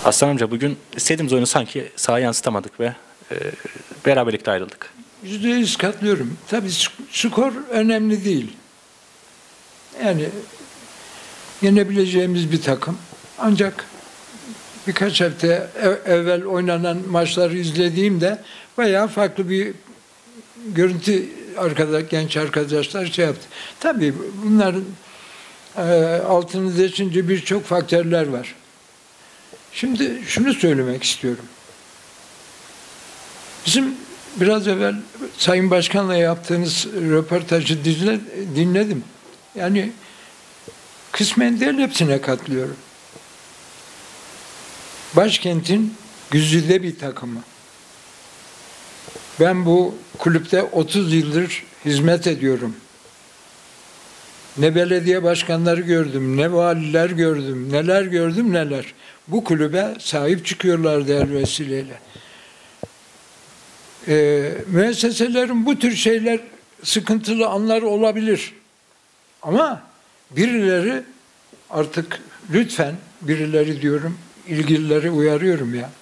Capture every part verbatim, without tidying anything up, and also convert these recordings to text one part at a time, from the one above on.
Aslan amca, bugün istediğimiz oyunu sanki sahaya yansıtamadık ve e, beraberlikte ayrıldık. Yüzde yüz katılıyorum. Tabii skor önemli değil. Yani yenebileceğimiz bir takım. Ancak birkaç hafta evvel oynanan maçları izlediğimde bayağı farklı bir görüntü arkadaş, genç arkadaşlar şey yaptı. Tabii bunların e, altını geçince birçok faktörler var. Şimdi şunu söylemek istiyorum. Bizim biraz evvel Sayın Başkan'la yaptığınız röportajı dinle, dinledim. Yani kısmen değil, hepsine katılıyorum. Başkentin güzide bir takımı. Ben bu kulüpte otuz yıldır hizmet ediyorum. Ne belediye başkanları gördüm, ne valiler gördüm, neler gördüm neler. Bu kulübe sahip çıkıyorlardı her vesileyle. Ee, müesseselerin bu tür şeyler sıkıntılı anlar olabilir. Ama birileri artık lütfen, birileri diyorum, ilgilileri uyarıyorum ya.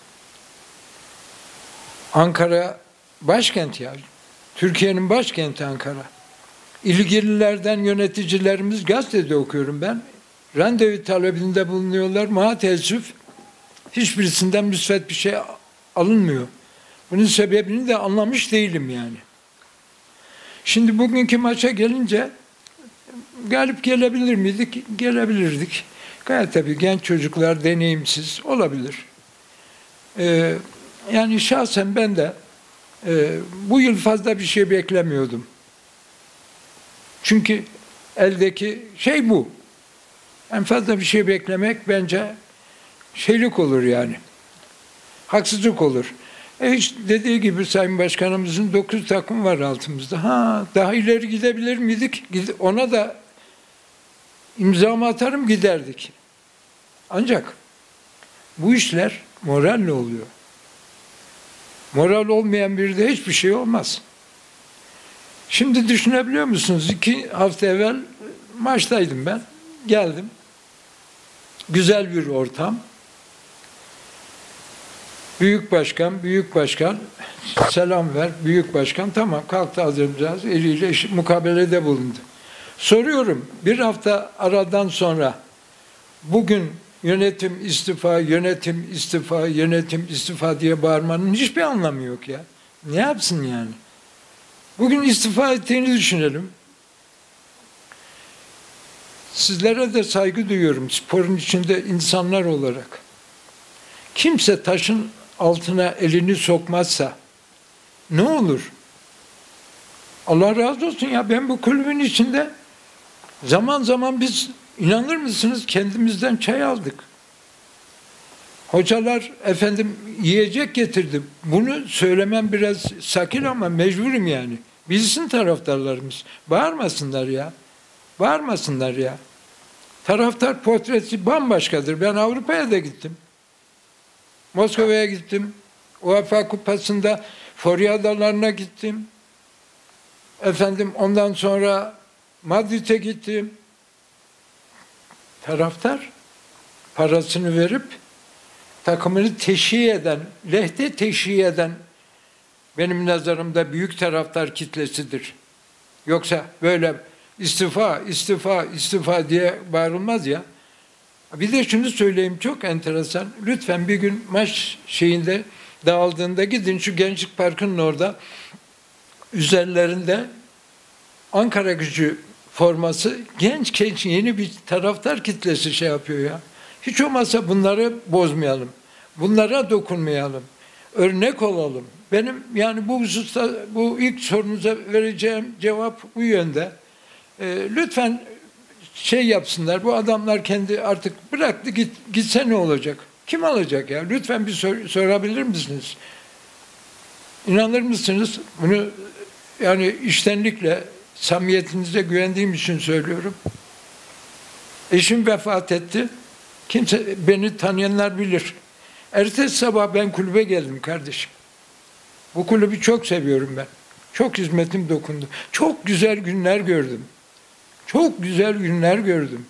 Ankara başkent ya. Türkiye'nin başkenti Ankara. İlgililerden yöneticilerimiz, gazetede okuyorum ben, randevu talebinde bulunuyorlar. Maalesef hiçbirisinden müsbet bir şey alınmıyor. Bunun sebebini de anlamış değilim yani. Şimdi bugünkü maça gelince galip gelebilir miydik? Gelebilirdik. Gayet tabii genç çocuklar, deneyimsiz olabilir. Ee, yani şahsen ben de e, bu yıl fazla bir şey beklemiyordum. Çünkü eldeki şey bu. En fazla bir şey beklemek bence şeylik olur yani. Haksızlık olur. E hiç dediği gibi Sayın Başkanımızın dokuz takım var altımızda. Ha, daha ileri gidebilir miydik? Ona da imzamı atarım, giderdik. Ancak bu işler moralle oluyor. Moral olmayan bir de hiçbir şey olmaz. Şimdi düşünebiliyor musunuz? İki hafta evvel maçtaydım ben. Geldim. Güzel bir ortam. Büyük başkan, büyük başkan, selam ver, büyük başkan, tamam kalktı adamcağız, eliyle mukabelede bulundu. Soruyorum, bir hafta aradan sonra bugün yönetim istifa, yönetim istifa, yönetim istifa diye bağırmanın hiçbir anlamı yok ya. Ne yapsın yani? Bugün istifa ettiğini düşünelim. Sizlere de saygı duyuyorum sporun içinde insanlar olarak. Kimse taşın altına elini sokmazsa ne olur? Allah razı olsun ya, ben bu kulübün içinde zaman zaman biz, inanır mısınız, kendimizden çay aldık. Hocalar efendim yiyecek getirdi. Bunu söylemem biraz sakin ama mecburum yani. Bilsin taraftarlarımız. Bağırmasınlar ya. Bağırmasınlar ya. Taraftar portresi bambaşkadır. Ben Avrupa'ya da gittim. Moskova'ya gittim. UEFA Kupası'nda Forya Adaları'na gittim. Efendim ondan sonra Madrid'e gittim. Taraftar parasını verip takımını teşhir eden, lehte teşhir eden benim nazarımda büyük taraftar kitlesidir. Yoksa böyle istifa, istifa, istifa diye bağırılmaz ya. Bir de şunu söyleyeyim, çok enteresan. Lütfen bir gün maç şeyinde dağıldığında gidin şu Gençlik Parkı'nın orada üzerlerinde Ankara Gücü forması, genç genç yeni bir taraftar kitlesi şey yapıyor ya. Hiç olmazsa bunları bozmayalım. Bunlara dokunmayalım. Örnek olalım. Benim yani bu hususta, bu ilk sorunuza vereceğim cevap bu yönde. Ee, lütfen şey yapsınlar. Bu adamlar kendi artık bıraktı, git, gitse ne olacak? Kim alacak ya? Lütfen bir sor, sorabilir misiniz? İnanır mısınız? Bunu yani içtenlikle, samimiyetinize güvendiğim için söylüyorum. Eşim vefat etti. Kimse, beni tanıyanlar bilir. Ertesi sabah ben kulübe geldim kardeşim. Bu kulübü çok seviyorum ben. Çok hizmetim dokundu. Çok güzel günler gördüm. Çok güzel günler gördüm.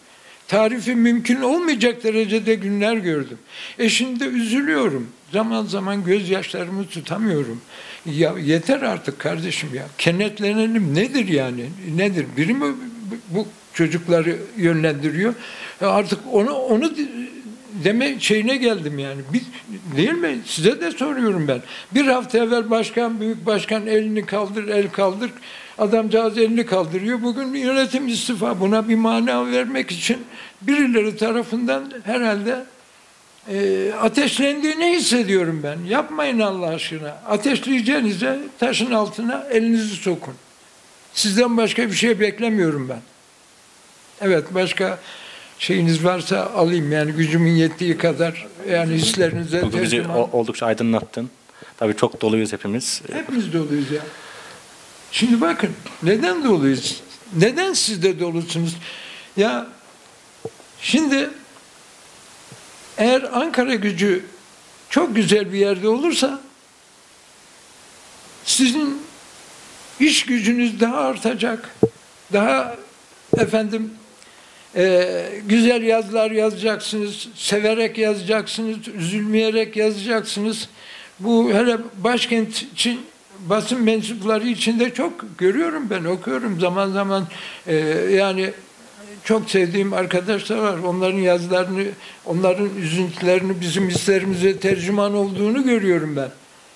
tarifi mümkün olmayacak derecede günler gördüm. E şimdi üzülüyorum. Zaman zaman gözyaşlarımı tutamıyorum. Ya yeter artık kardeşim ya. Kenetlenelim nedir yani? Nedir? Biri mi bu çocukları yönlendiriyor? E artık onu onu deme şeyine geldim yani. Bir, değil mi? Size de soruyorum ben. Bir hafta evvel başkan, büyük başkan elini kaldır, el kaldır. Adamcağız elini kaldırıyor. Bugün yönetim istifa. Buna bir mana vermek için birileri tarafından herhalde e, ateşlendiğini hissediyorum ben. Yapmayın Allah aşkına. Ateşleyeceğinize taşın altına elinizi sokun. Sizden başka bir şey beklemiyorum ben. Evet, başka şeyiniz varsa alayım yani gücümün yettiği kadar yani hislerinize Bugün bizi tercüman. oldukça aydınlattın. Tabii çok doluyuz hepimiz. Hepimiz doluyuz ya. Şimdi bakın neden doluyuz? Neden siz de dolusunuz? Ya şimdi eğer Ankara Gücü çok güzel bir yerde olursa sizin iş gücünüz daha artacak. Daha efendim Ee, güzel yazılar yazacaksınız, severek yazacaksınız, üzülmeyerek yazacaksınız. Bu hele başkent için basın mensupları içinde çok görüyorum ben, okuyorum zaman zaman. Ee, yani çok sevdiğim arkadaşlar var. Onların yazılarını, onların üzüntülerini bizim hislerimize tercüman olduğunu görüyorum ben.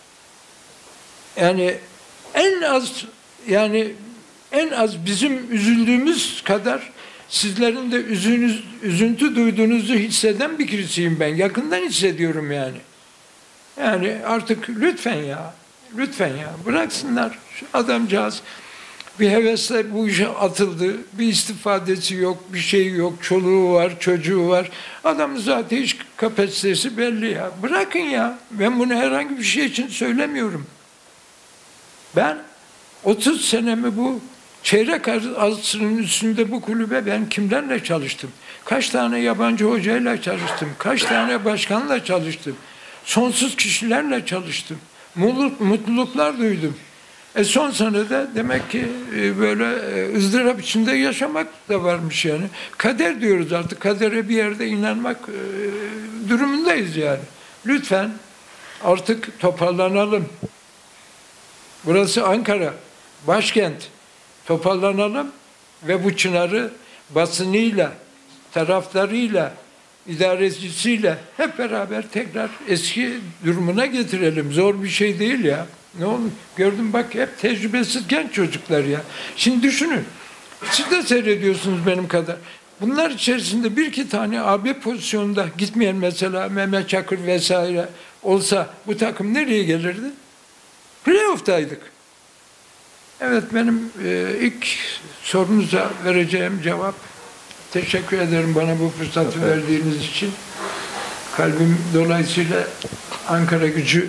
Yani en az yani en az bizim üzüldüğümüz kadar sizlerin de üzünüz, üzüntü duyduğunuzu hisseden bir kilisiyim ben. Yakından hissediyorum yani. Yani artık lütfen ya, lütfen ya bıraksınlar. Şu adamcağız bir hevesle bu işe atıldı. Bir istifadesi yok, bir şey yok. Çoluğu var, çocuğu var. Adamın zaten hiç kapasitesi belli ya. Bırakın ya. Ben bunu herhangi bir şey için söylemiyorum. Ben otuz senemi bu çeyrek asrının üstünde bu kulübe ben kimlerle çalıştım? Kaç tane yabancı hocayla çalıştım? Kaç tane başkanla çalıştım? Sonsuz kişilerle çalıştım. Mutluluk, mutluluklar duydum. E son senede demek ki böyle ızdırap içinde yaşamak da varmış yani. Kader diyoruz artık. Kadere bir yerde inanmak durumundayız yani. Lütfen artık toparlanalım. Burası Ankara, başkent. Toparlanalım ve bu çınarı basınıyla, taraflarıyla, idarecisiyle hep beraber tekrar eski durumuna getirelim. Zor bir şey değil ya. Ne olur? Gördüm bak hep tecrübesiz genç çocuklar ya. Şimdi düşünün. Siz de seyrediyorsunuz benim kadar. Bunlar içerisinde bir iki tane A B pozisyonunda gitmeyen mesela Mehmet Çakır vesaire olsa bu takım nereye gelirdi? Playoff'taydık. Evet benim e, ilk sorunuza vereceğim cevap teşekkür ederim bana bu fırsatı evet. verdiğiniz için. Kalbim dolayısıyla Ankara Gücü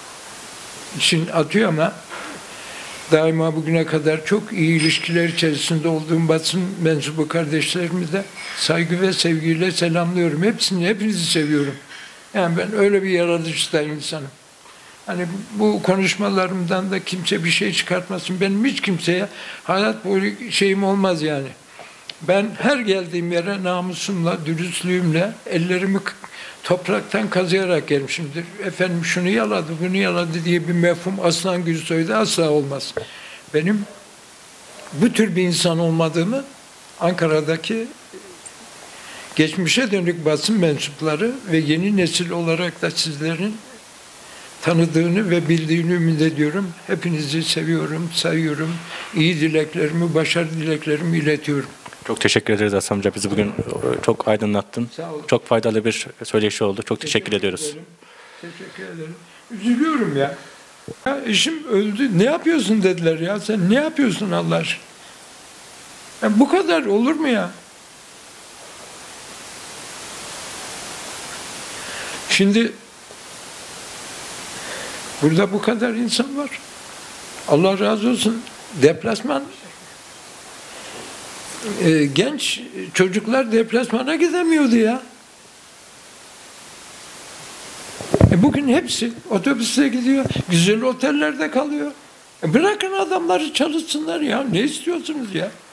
için atıyor ama daima bugüne kadar çok iyi ilişkiler içerisinde olduğum basın mensubu kardeşlerimi de saygı ve sevgiyle selamlıyorum. Hepsini, hepinizi seviyorum. Yani ben öyle bir yaratılışta insanım. Hani bu konuşmalarımdan da kimse bir şey çıkartmasın. Benim hiç kimseye hayat boyu şeyim olmaz yani. Ben her geldiğim yere namusumla, dürüstlüğümle ellerimi topraktan kazıyarak gelmişimdir. Efendim şunu yaladı, bunu yaladı diye bir mefhum Aslan Gülsoy'da asla olmaz. Benim bu tür bir insan olmadığımı Ankara'daki geçmişe dönük basın mensupları ve yeni nesil olarak da sizlerin tanıdığını ve bildiğini ümit ediyorum. Hepinizi seviyorum, sayıyorum. İyi dileklerimi, başarı dileklerimi iletiyorum. Çok teşekkür ederiz Aslan amca. Bizi bugün çok aydınlattın. Çok faydalı bir söyleşi oldu. Çok teşekkür, teşekkür ediyoruz. Ederim. Teşekkür ederim. Üzülüyorum ya. Ya eşim öldü. Ne yapıyorsun dediler ya. Sen ne yapıyorsun Allah aşkına? Ya bu kadar olur mu ya? Şimdi burada bu kadar insan var. Allah razı olsun. Deplasman e, genç çocuklar deplasmana gidemiyordu ya. E bugün hepsi otobüste gidiyor. Güzel otellerde kalıyor. E bırakın adamları çalışsınlar ya. Ne istiyorsunuz ya?